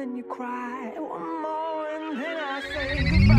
then you cry. One more and then I say goodbye.